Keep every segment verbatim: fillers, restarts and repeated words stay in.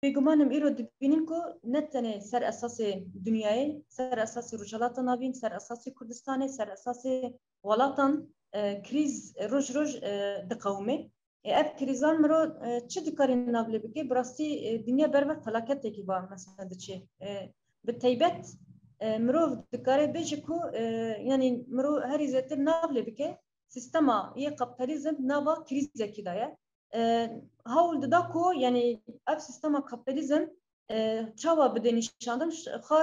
بيجمانم إيرو دبينكو نتني سر أساس دنياي سر أساس رجالات نابين سر أساس كردستان سر أساس ولاتن كريز روج روج دقومي أب كريزان مرو چه دكارين نابل بكي براستي دنيا بربا فلاكت كي با مثلا دشي بالتيبت مرو دكاري بيجكو يعني مرو هري زتر نابل بكي سيستما يه كابيتاليزم نابا كريز كدايا هاول دداكو يعني اب سيستما كابيتاليزم چاوا بدنيشاندم خا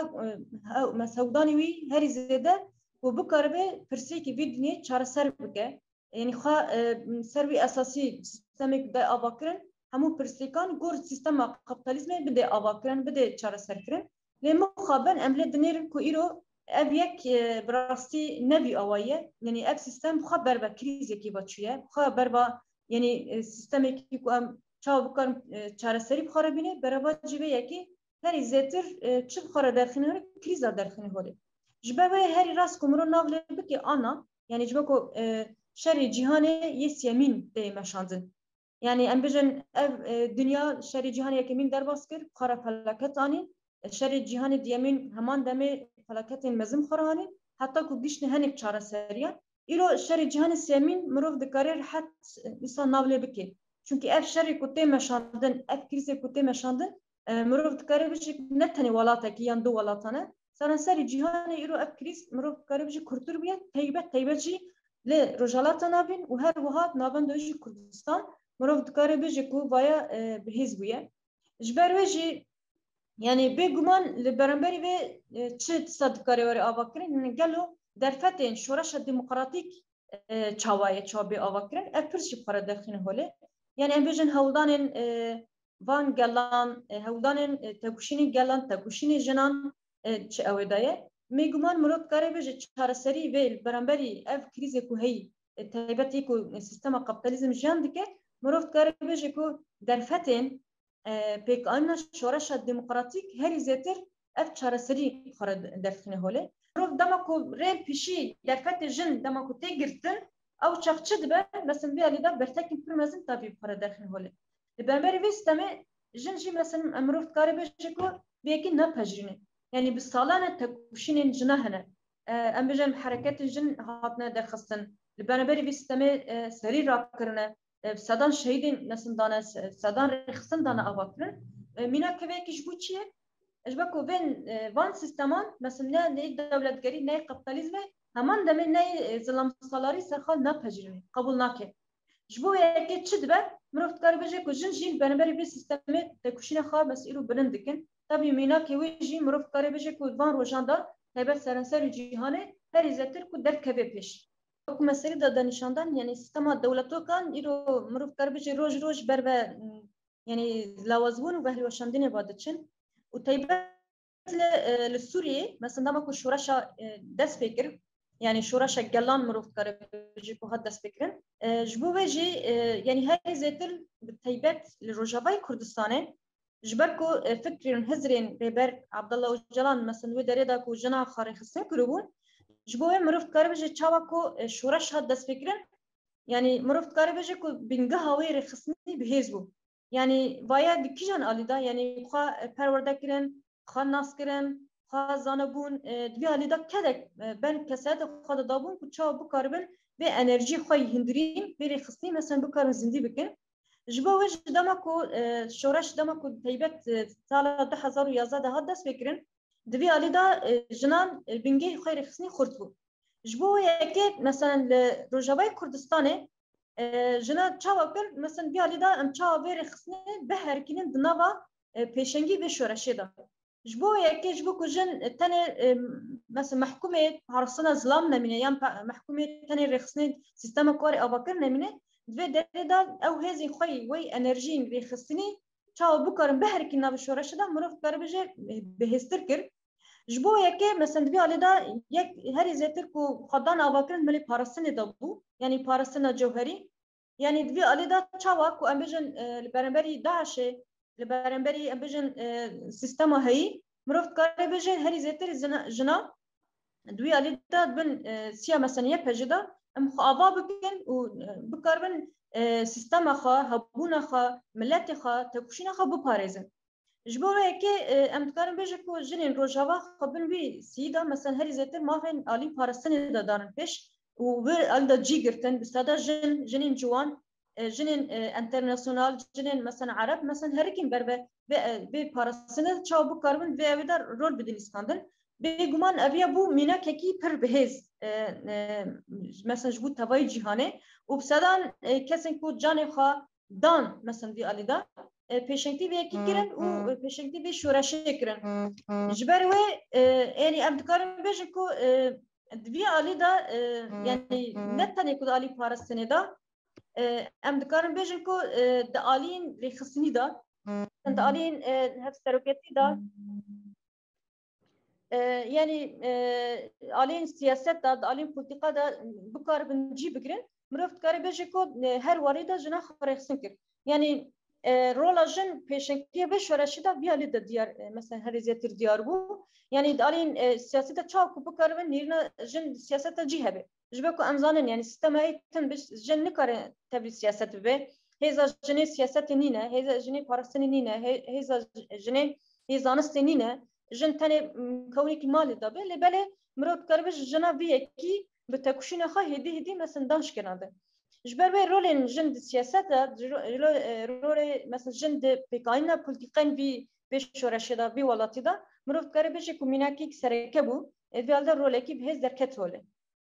مسوداني وي هري زده وبكربه برسيكي بيدني چار سر بكي يعني خا سروي اساسي سيستمك دا افاكرن همو برسيكان غور سيستما كابيتاليزم بده افاكرن بده چار سر كرن لما خابن امله دنير كو ايرو ابيك براستي نبي اوايه يعني اب سيستم خبر با كريز كي بچيه خبر با يعني سيستمك كو ام چاو بكن چار سري بخربينه برابر جيبه يكي هري زيتر چ بخره درخنه كريز درخنه هولي جبه هري راس کومرو ناول بكي انا يعني جبكو شر جهان يس يمين دي مشاندن يعني ام بجن دنيا شر جهان يكمين در باسكر خرا فلكت اني شر جهان ديمين همان دمه فلكت مزم خراني حتى كو گشن هنك چاره سريا ايرو شر جهان سيمين مروف دكارير حت انسان ناول بكي چونكي اف شر كوتي مشاندن اف كريس كوتي مشاندن مروف دكارير بش نتني ولاتك يان دو ولاتنا سران سر جهان ايرو اف كريس مروف دكارير بش كورتور بيان تيبت تيبجي لرجالات نابين وهر وهات نابن دوجي كردستان مروف دكاري بيجي كو بايا بحزبية جبر ويجي يعني بيجمان لبرنبري بي تشد صدقاري وري آباكرين قالوا درفتين شورش الديمقراطيك چاوايا چابي آباكرين افرش بخارا داخلين هولي يعني ام بيجن هولدانين وان قلان هولدانين تاكوشيني قلان تاكوشيني جنان چه اويدايه میگمان مراد کاری بشه چهار سری ویل برانبری اف کریزی که هی تایبتی که سیستم کاپیتالیسم جان دیگه مراد کاری بشه که در فتن پیک آن شورش دموکراتیک هری زیتر اف چهار سری خورد درخنه هوله مراد دما که ریل پیشی در فتن جن دما که تیگرتن او چخچه دبه مثلا بیا لیدا برتکین پرمزن تابی خورد درخنه هوله برانبری ویستمه جن جی مثلا مراد کاری بشه که بیکی نپجرینه يعني بالصالانة تكوشين جناهنا أم بجن حركات الجن هاتنا درخصن لبنابري بيستمع سرير راكرنا سدان شهيدين نسن دانا سدان رخصن دانا أباكرن مينا كذا كشبوتشية أجبكوا بين وان سيستمان مثلا ناي دولة جري ناي كابيتاليزم همان دم ناي ظلام صلاري سرخال نبهجرني قبول ناكه جبوا يكيد شدبه مرفت كاربجة كوجن جين بنابري بيستمع تكوشين خال مسئلو بلندكن طبي مينا كويجي مروف كاري بيجي كود فان روجاندا هيبت سرنسر جهانه هر يزتر كود در كبه بيش وكو مسيري دا دانشاندان يعني سيستما دولتو كان إيرو مروف كاري بيجي روج روج بربا يعني لوازبون وبهلي وشاندين بادتشن وتيبت للسوري مثلا دامكو شورشا دس فكر يعني شورشا جلان مروف كاري بيجي كو هاد دس فكرن جبو بيجي يعني هاي زيتر تيبت للرجاباي كردستانه جبركو فكرين هزرين ريبر عبد الله وجلان مثلا ودريدا كو جنا خاري خصن كروبون جبوه مروف كاربجي تشاواكو شورش هاد دس فكرن يعني مروف كاربجي كو بينغا هاوي رخصني بهزبو يعني وايا دكيجان اليدا يعني خا پروردكرن خا ناسكرن خا زانبون دبي اليدا كدك بن كسات خد دابون كو تشاو بو كاربن به انرژي خوي هندرين بي رخصني مثلا بو كارن زندي بكن جبوش دمكو شورش دمكو تيبت سال ده هزار ويازده هدس فكرن دبي علي دا جنان بنجي خير خصني خرطبو جبو يكيد مثلا لرجباي كردستاني جنا تشاوكن مثلا بي علي دا ام تشاو بير خصني بهركنين دنابا بيشنجي به شورشي دا جبو يكيد جبو كجن تاني مثلا محكومه هرسنا ظلام نمينه يام محكومه تاني رخصني سيستم كوري اباكر نمينه دوی دردا او هزی خوی وی انرژی ریخستنی چاو بکرم بهر کی ناب شورش دا مروف کربجه بهستر کر جبو یکی مثلا دوی علی دا یک هر زیتر کو خدان آواکرن ملی پارسن دا بو یعنی پارسن جوهری یعنی دوی علی دا چاوا کو امبیجن لبرنبری داعش لبرنبری امبیجن سیستم هایی مروف کربجه هر زیتر جنا دوی علی دا بن سیا مثلا یک پجدا ام خاوا بكن وبكربن سيستم خا هبون خا ملت خا تكوشين خا ببارزن جبورة كي ام دكارن بيجي كو جنين روجاوا قبل بي سيدا مثلا هري زيتر مافن علي بارستن دا دارن بيش و الدا جيجرتن بستادا جن جنين جوان جنين انترناسيونال جنين مثلا عرب مثلا هركين بربه بي بارستن تشاو بو كاربن في ابدا رول بدين اسكاندن بيغمان ابيا بو مينا كي پر بهز مثلا جبو تواي جهانه وبسدان كسن كو جاني خا دان مثلا في الدا پیشنگی به کی کرن و پیشنگی به شورش کرن جبر و یعنی ام دکارم بجن کو دوی علی دا یعنی نتنی کو علی پارستنی دا ام دکارم بجن کو د علیین رخصنی دا د علیین هف سروکتی دا yani alin siyaset da alin politika da bu kar binci bigrin mırıft kar beje ko her varida jina xarexsin kir yani rola jin peşenkiye ve şöreşi da bir ali de diğer mesela her zetir diyar bu yani alin siyasete çok bu kar ve nirna jin siyasete cihebe jibe ko amzanen yani sisteme tin biz jin ne kar tabi siyaset be heza jine siyaseti nine heza jine parasını nine heza jine hezanıstı nine جن تاني كوني كمال دابه لبله مرات كربش جنا بيه كي بتكوشينا خا هدي هدي مثلا دانش كناده جبر بي رولين جند سياسات رول مثلا جند بيكاينا بوليتيكين بي بشورشدا بي ولاتي دا مرات كربش كوميناكي سركبو ادالدا رولكي بهز دركت وله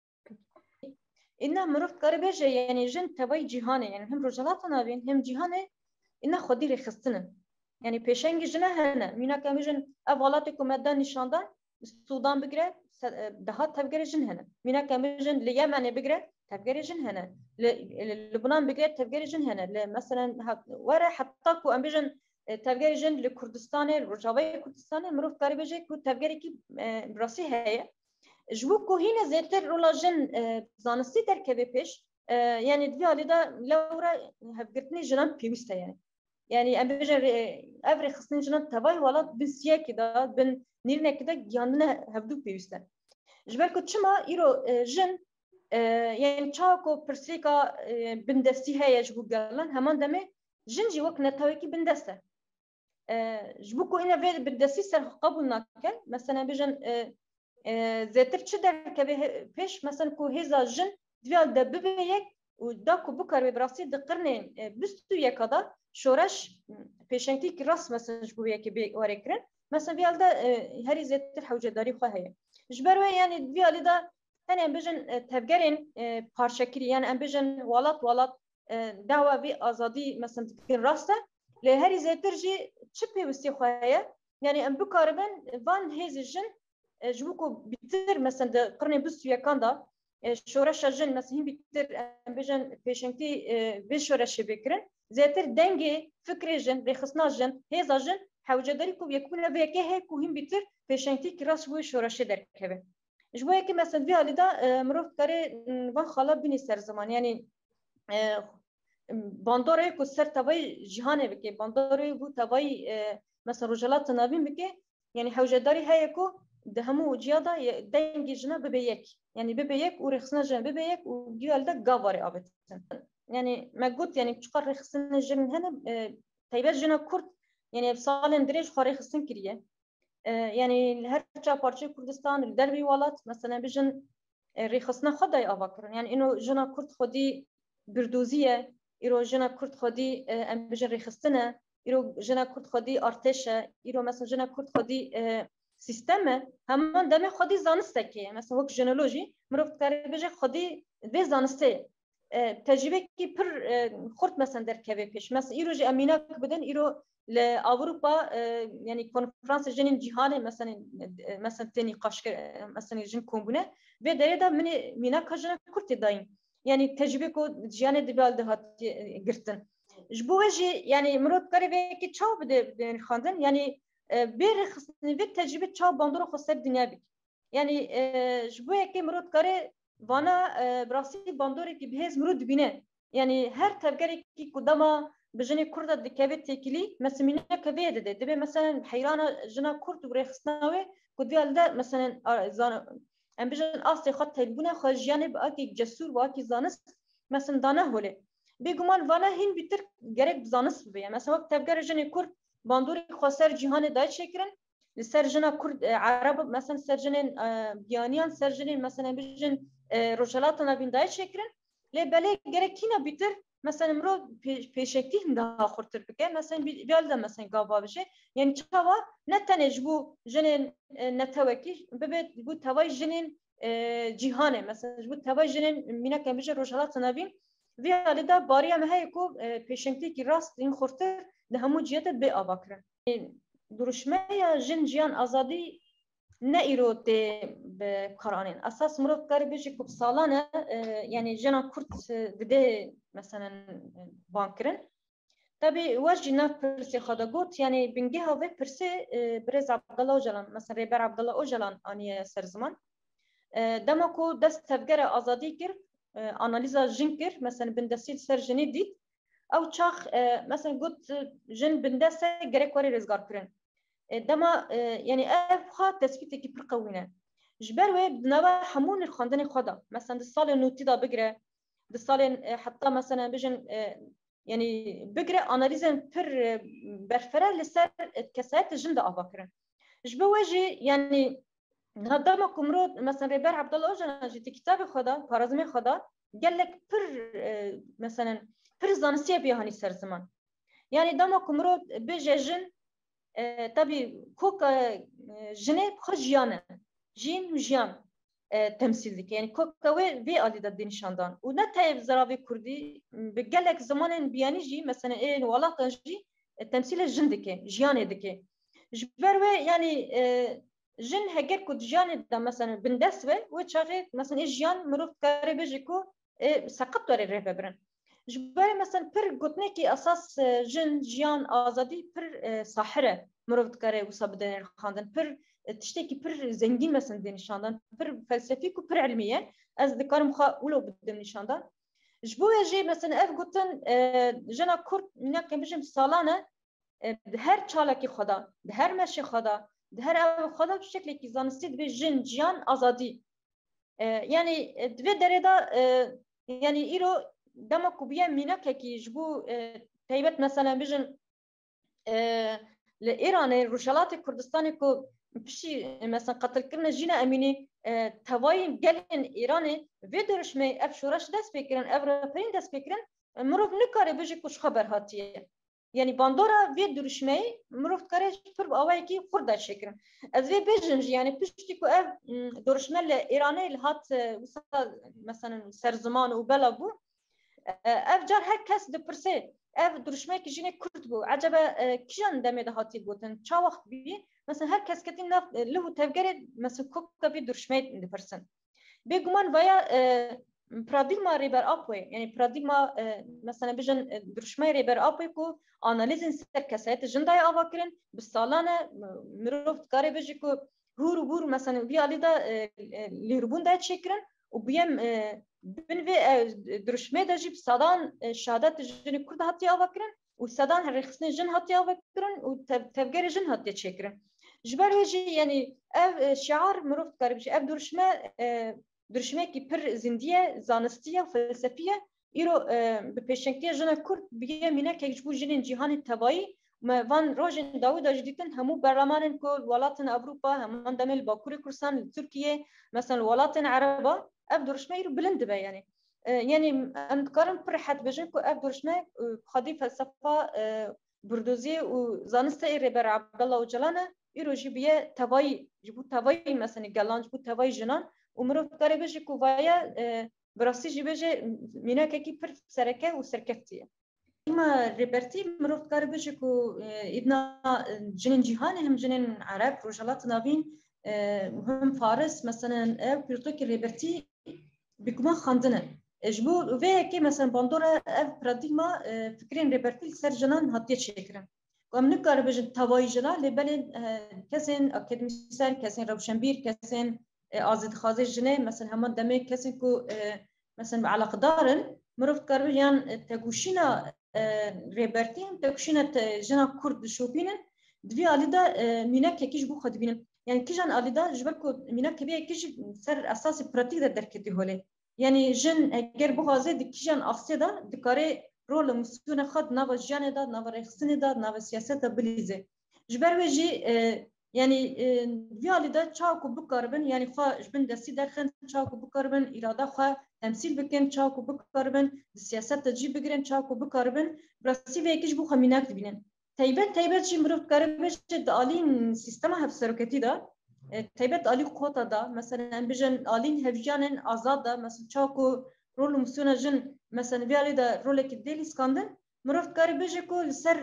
إنها مرات كربش يعني جند تبي جهانه يعني هم رجالاتنا بين هم جهانه إنها خدي رخصتنا yani peşengi jine hene mina kamijin evalatı kumetten nişandan Sudan bigre daha tevgere jin hene mina kamijin li Yemen'e bigre tevgere jin hene Lübnan bigre tevgere jin hene le mesela wara hatta ku ambijin tevgere jin li Kurdistan'e Rojava Kurdistan'e mruf karibece ku tevgere ki rasi heye jbu ku hine zeter rola jin zanisi terkebe peş yani diyalida lavra hevgirtni jinan piyuste yani yani أمبيجر أفري خصني جنات تباي ولا بنسيا كده بن نيرنا كده جاندنا هبدو بيوستن جبالكو تشما إيرو جن يعني تشاكو برسيكا بندستي هاي جبو قالن همان دمي جن جي وقت نتاويكي بندسته جبوكو إنا في بندستي سر قبول ناكل مثلا بيجن زيتر تشدر كبه بيش مثلا كو هيزا جن ديال دببيك وداكو بكر براسي دقرنين بستو يكادا شورش پیشنگی کی راست مثلا جبویه که به وارکرن مثلا بیالدا هری زیتر حوجه داری خواه هی جبروه یعنی بیالی دا hani embejin tevgerin parçakiri yani embejin walat walat dava ve azadi mesela dikin rasta le heri zetirji çipe vesti xoya yani em bu karben van hezijin jbuko bitir mesela de qrne bus yakanda şoreşa jin mesela bitir embejin peşenti ve şoreşe bekrin زيتر دنجي فكري جن رخصنا جن هيزا جن حوجة داري كو يكون لبيكي هي كوهم بيتر بيشنتي كراس بوي شورشي دركبه جبوه كي مثلا فيها لدا مروف كاري وان خلا بني سر زمان يعني باندوري كو سر تباي جهانه بكي باندوري بو تباي مثلا رجالات نابين بكي يعني حوجة داري هي كو دهمو جيادا دنجي جنا ببيك يعني ببيك ورخصنا جن ببيك وجيال دا قاوري آبتن yani مجود يعني çıkar rexsin jin hene taybet jina Kürt yani salın direj xare xsin kiriye yani her ça parça Kurdistan derbi walat mesela bijin rexsina xaday avakran yani ino jina Kürt xodi birdoziye iro jina Kürt xodi em bijin rexsina iro jina Kürt xodi arteşe iro mesela jina Kürt xodi sisteme hemen deme xodi zanisteki mesela hok jenoloji mrof kare bije xodi ve zaniste تجربه کی پر خورد مثلا در کوی پیش مثلا ایرو جی امینا بدن ایرو لاوروبا yani konferans jinin cihane mesela mesela teni kaşkır mesela jin kombune ve derede mini mina kajana kurti dayın yani tecrübe ko cihane dibalde hat girtin jbu veji yani murad kare ve ki çav bide ben xandın yani bir xısni ve tecrübe çav bandoro xoseb dünya bik yani jbu ki murad kare وانا براسي باندوري كي بهز مرود بينه يعني هر تفكري كي قدما بجني كرده دكابت تكلي مسمينا كبيده ده دبي مثلا حيرانه جنا كرد وريخصناوي كدي ده مثلا زان ام بجن اصلي خط تلبونه خجاني باكي جسور واكي زانس مثلا دانا هوله بيغمان وانا هين بيتر gerek زانس بي مثلا وقت تفكر جني كرد باندوری خسر جهان دای چکرن لسر جنا کرد عرب مثلا سر جنین بیانیان سر جنین مثلا بیشن روشلات نبین دای چکرن لی بله گره کینا بیتر مثلا مرو پیشکتی هنده خورتر بکه مثلا بیالده مثلا گاوا بشه یعنی چاوا نتنه جبو جنین نتوکی ببید بو توای جنین جهانه مثلا جبو توای جنین مینا کم بیشه روشلات نبین ویالی دا باریا مهی کو پیشکتی کی راست این خورتر ده همو جیت به آواکرن درشمه یا جن جیان آزادی نه ایرود به کارانین اساس مرد کاری بیشی کب سالانه یعنی جنا کرد ده مثلا بانکرن تبی وجه نه پرسی خدا گوت یعنی بنگه ها و پرسی برز عبدالله اوجلان مثلا ریبر عبدالله اوجلان آنی سرزمان دما کو دست تفگر آزادی کرد آنالیزا جن کرد مثلا بندسیل سر جنی دید او چاخ مثلا گوت جن بندسه گرک وری رزگار کرن دما يعني افخا تثبيت كي برقوينه جبر وي بنوا حمون الخندن خدا مثلا الصال نوتي دا بقرا الصال حتى مثلا بجن يعني بقرا اناليزن بر برفره لسر كسات الجلد افكر جبر وجي يعني هذا ما كمرود مثلا ريبر عبد الله اوجنا جيت كتاب خدا بارازمي خدا قال لك بر مثلا بر زانسيه بيهاني سر زمان يعني دما كمرود بيجي جن tabii kok jine xojiyane jin jiyan temsil dike yani koka ve ve alida denişandan u ne tev zaravi kurdi be gelek zamanın biyani ji mesela en walatan ji temsil jin dike jiyan dike jber ve yani jin heger ku jiyan da mesela bindes ve ve çağı mesela jiyan muruf kare bejiko سقط وري رهبرن جبر مثلا پر گوتنه کی اساس جن جیان آزادی پر ساحره مرفت کاره و سبدن خواندن پر تشتی کی پر زنگین مثلا دنیشاندن پر فلسفی کو پر علمیه از ذکرم خا اولو بدم نشاندن جبو جی مثلا اف گوتن جنا کورد مینا کم بجم سالانه هر چالاکی خدا هر مشی خدا هر خدا به شکلی کی زانستید به جن جیان آزادی yani dve dereda yani iro dama kubiye minak ki jbu taybet mesela bijin le İran'e Ruşalat Kurdistan'ı ku pişi mesela qatl kirne jina emini tavayın gelin İran'ı ve dörüşme ev şuraş dest bekirin ev raperin dest bekirin muruf nikare biji kuş haber hatiye yani bandora ve dörüşmeyi muruf kare pır avay ki kurda şekrin ez ve bijin yani pişti ku ev dörüşmeyle İran'ı hat mesela ser zaman u bela bu ev car herkes de perse ev duruşma ki jine Kürt bu acaba kijan demede hati goten çavaq bi mesela herkes ketin naf lahu tevgere mesela kokka bir duruşma de persen beguman veya paradigma reber apwe yani paradigma mesela bijan duruşma reber apwe ku analizin ser kasayet jindaya avakirin bisalana miroft kare beji ku hur hur mesela bir alida lirbun da çekirin و بیم بنوی درشمه داشتی سادان شهادت جن کرد هاتی آوا کرن و سادان هر خصنی جن هاتی آوا کرن و تفجر جن هاتی چکرن جبر وجی یعنی اف شعار مروفت کاربش اف درشمه درشمه کی پر زندیه زانستیه فلسفیه ایرو به پیشنگتی جن کرد بیه مینه که جبو جن جهان تبایی ما وان روزن داود اجدیتن همو برلمانن کو ولاتن اوروبا هم دمل باکوری کردستان ترکیه مثلا ولاتن عربا اف درشمه رو بلند به یعنی یعنی امکارم پر حد بجن کو اف درشمه خدی فلسفه بردوزی و زانست ایربر عبدالله اوجلانه ایرو جیبیه توایی جبو توایی مثلا گلانج بو توایی جنان عمرو کاری بجی کو وایا براسی جیبه مینا کی پر سرکه و سرکفتیه ما ريبرتي مروفت كار بيجيكو إدنا جنين جهان هم جنين عرب رجالات نابين هم فارس مثلا أو بيرتوك ريبرتي بكما خاندنا جبو وهيك مثلا باندورا أو براديما فكرين ريبرتي سر جنان هاتيت شكرا ومن كار بيجي تواي جنا لبلد كسين أكاديميسان كسين روشنبير كسين آزاد خازي جنة مثلا هم دمي كسين كو مثلا على قدارن مروفت كار بيجان تكوشينا ريبرتين تكشينة جنا كرد شوبينن دوی آلیدا مینک کیش بو خود بینن یعنی کیجان آلیدا جبر کو مینک کبیه کیش سر اساس پراتیک در درکتی هوله یعنی جن اگر بو حاضر کیجان افسدا دکاره رول مسیون خود نو جان دا نو رخصن دا نو سیاست بلیزه جبر وجی یعنی ویالی دا چاکو بکاربن یعنی خوا جبن دستی درخن چاکو بکاربن اراده خوا تمثیل بکن چاکو بکاربن سیاست جی بگیرن چاکو بکاربن براسی و یکیش بو خمینک بینن تایبت تایبت چی مروف کاربش دالین سیستم هف سرکتی دا تایبت آلی قوتا دا مثلا بجن آلین هفجانن آزاد دا مثلا چاکو رول مسیون جن مثلا ویالی دا رول که دیلی سکاندن مروف کاربش کو سر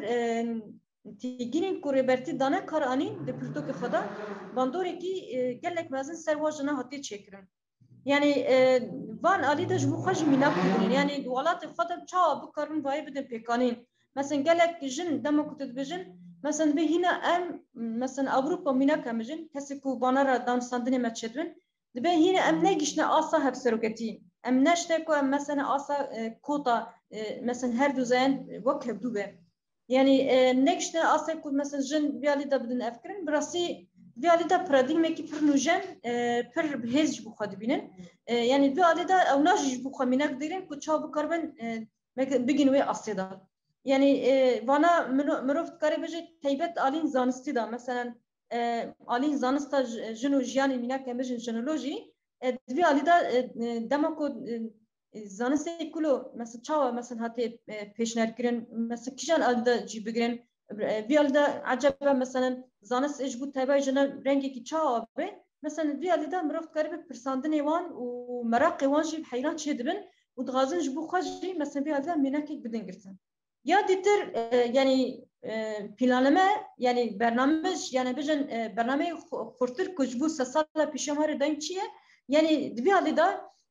تیگین کوریبرتی دانه کار آنی دپورتو که خدا باندوری کی گلک مازن سر واجنا هاتی چکرن یعنی وان آلی دا جبو خواج میناب کنین یعنی ولات خدا چا بکارن وای بدن پیکانین مثلا گلک جن دمو کتد بجن مثلا به هنا ام مثلا اوروبا میناب کمجن کسی کو بانارا دانستاندنی مچدون به هنا ام نگیشنا آسا هف سروکتی ام نشته کو ام مثلا آسا کوتا مثلا هر دو زن وک هبدو به يعني نكشنا أصلا كود مثلا جن بيالي دا بدن أفكرن براسي بيالي دا براديم كي برنوجن بر بهز بخاد بينن يعني بيالي دا أو ناجي بخا منك ديرن كود شاب بكربن بيجنوي أصلا يعني وانا مروفت كاري بجي تيبت آلين زانستي دا مثلا آلين زانستا جنو جياني منك مجن جنولوجي بيالي دا دما كود زانستی کلو مثلا چاوا مثلا هاتی پیشنهاد کردن مثلا کیجان آلده جی بگیرن بیالده عجبه مثلا زانست اج بود تبای جنا رنگی کی چاوا به مثلا بیالده مرافت کاری به پرساندن وان و مراقی وان جی حیران چه دبن و دغازن جبو خواجی مثلا بیالده مناکی بدن گرتن یا دیتر یعنی پلانمه یعنی برنامج یعنی بجن برنامه خورتر کجبو سال پیشمار دایم چیه یعنی بیالده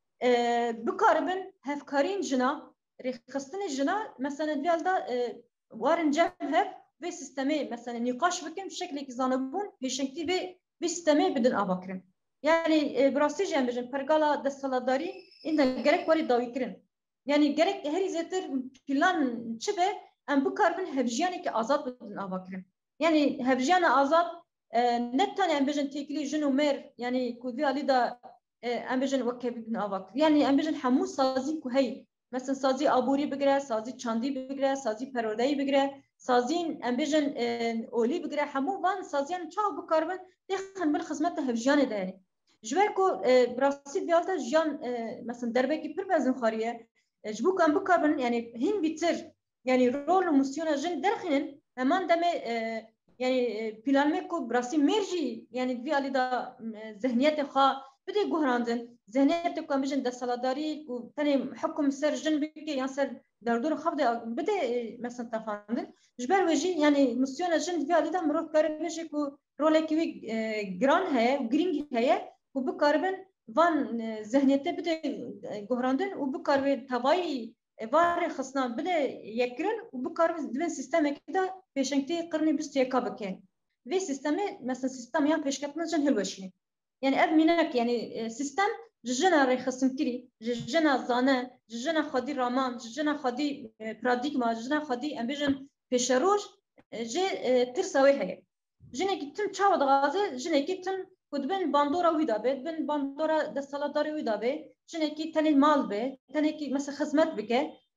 بکاربن هفکارین جنا رخصتن جنا مثلا دیالدا وارن جمه و سیستمی مثلا نقاش بکن شکلی که زانبون پیشنگتی و و سیستمی بدن آبکرن یعنی براستی جم بجن پرگالا دستالداری این گرک واری داوی کرن یعنی گرک هری زیتر پلان چه به ام بکاربن هفجیانی که آزاد بدن آبکرن یعنی هفجیان آزاد نتانی ام بجن تکلی جنو مر یعنی کودی علی دا ام بجن وکه بدن آبکر یعنی ام بجن همو سازی که هی مثلا سازی آبوری بگیره سازی چاندی بگیره سازی پرودایی بگیره سازی ام بجن اولی بگیره همو وان سازیان چاو بکاربن دخن بر خدمت هفجیان داری جوار کو براستی دیالتا جان مثلا دربه کی پر بزن خاریه جبو کم بکاربن یعنی هین بیتر یعنی رول مسیون جن درخنن همان دمه یعنی پلان کو براستی مرجی یعنی دیالی دا ذهنیت خا بده گهراندن ذهنیت کو میشن دستالداری و تنی حکم سر جن بگی یا سر دردور خفض بده مثلا تفاندن جبر وجی یعنی مسیون جن دیالی دا مرو کار میشه کو رول کی گران ہے گرینگ ہے و بکاربن وان ذهنیت بده گهراندن و بکاربن توای وار خصنا بده یکرن و بکاربن دون سیستم کدا پیشنگتی قرنی بیست یکا بکن و سیستم مثلا سیستم یا پیشکتنا جن هلوشنی يعني أب منك يعني سيستم جنا رخصم كري جنا زانه جنا خدي رامان جنا خدي براديغما جنا خدي أمبيجن بيشروج جي ترسوي هي جنا كتن شاود غازي جنا كتن كتبن باندورا ويدا بيت بن باندورا دستالداري ويدا بيت جنا كي تاني المال بيت تاني كي مثلا خدمات بك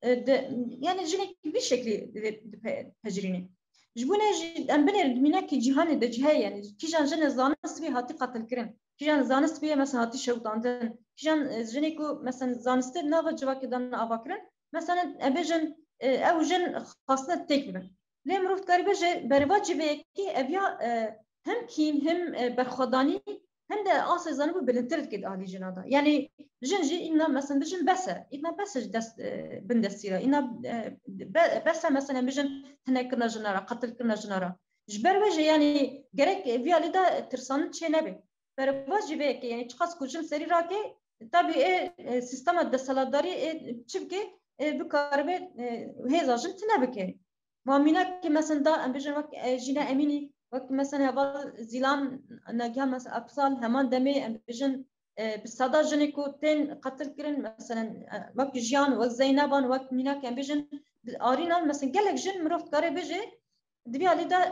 يعني جنا بشكل تجريني جبنا جي أمبني منك جهان دجهة يعني كيجان جنا زانس بي هاتي قتل كرن كيجان زانس بي مثلا هاتي شوطاندن كيجان جنيكو مثلا زانست ناف جواكي دان أفكرن مثلا أبيجن أو جن خاصة تكلم ليه مروت كاربة جي برواج بيكي أبيا هم كين هم برخداني هم ده آسي زانبو بلنترد كده على جنادا يعني جن جي إنا مثلا بيجن بسا إنا بسا دست بندستيرا إنا بسا مثلا بيجن هناكنا جنارا قتل كنا جنارا جبر وجه يعني جرك في عليدا ترسان شيء نبي برواج بيكي يعني تخص كوجن سري راكي طبي إيه سيستم الدستالداري إيه تشبكي بكاربة هذا جن تنبكي مؤمنة كمثلا دا أم بيجن وقت جينا أميني وقت مثلا هذا زيلان نجها مثلا أبصال همان دمي أم بيجن بالصدا جنكو تين قتل كرن مثلا وقت جيان وقت زينبان وقت مينا كم بيجن آرينا مثلا قالك جن مرفت كاري بيجي دبي على دا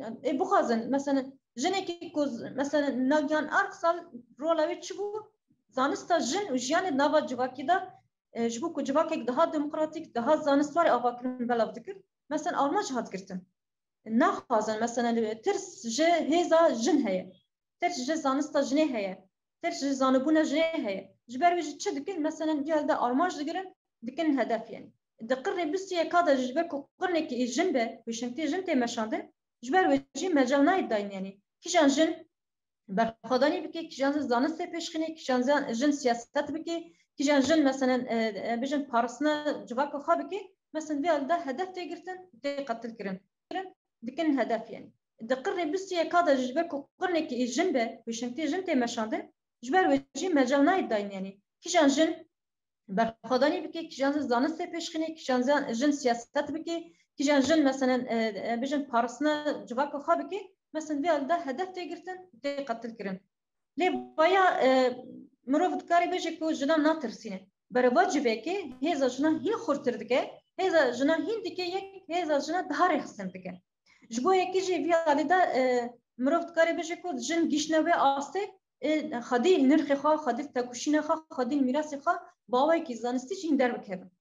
بخازن مثلا جنكي كوز مثلا نجيان أركسال رولاوي تشبو زانستا جن وجيان نافا جواكي دا جبو کو جواکek daha demokratik daha zanistvar avakirin belav dikir mesela Almanca hat girtin naxazan mesela tirs ji heza jin heye tirs ji zanista jine heye tirs ji zanibuna jine heye jiber ve çi dikir mesela gelde Almanca dikirin dikin hedef yani dikir bisiye kada jiber ku qirneki jin be bişinti jin te meşande jiber ve ji mecel naydayn yani kijan jin berxadani bike kijan zanist peşxine kijan jin siyaset bike kijan jin mesela bijin parasına civak xabı ki mesela bir elde hedef te girtin te katil kirin dikin hedef yani dikir bisiye kada jiber ku qirneki jin be bişinti jin te meşande jiber ve ji mecel naydayn yani kijan jin berxadani bike kijan zanist peşxine kijan jin siyaset bike kijan jin mesela bijin parasına civak xabı ki mesela bir elde hedef te girtin te katil kirin le baya مرو دکاری بچه که جنان ناترسینه برای واجبه که هزا جنان هی خورتر دکه هزا جنان هی دکه یک هزا جنان دهاره خسن دکه جبو یکی جی ویالی دا مرو دکاری بچه که جن گیشنوه آسته خدی نرخ خواه خدی تکوشین خواه خدی میراث خواه باوی که زانستی چین در بکه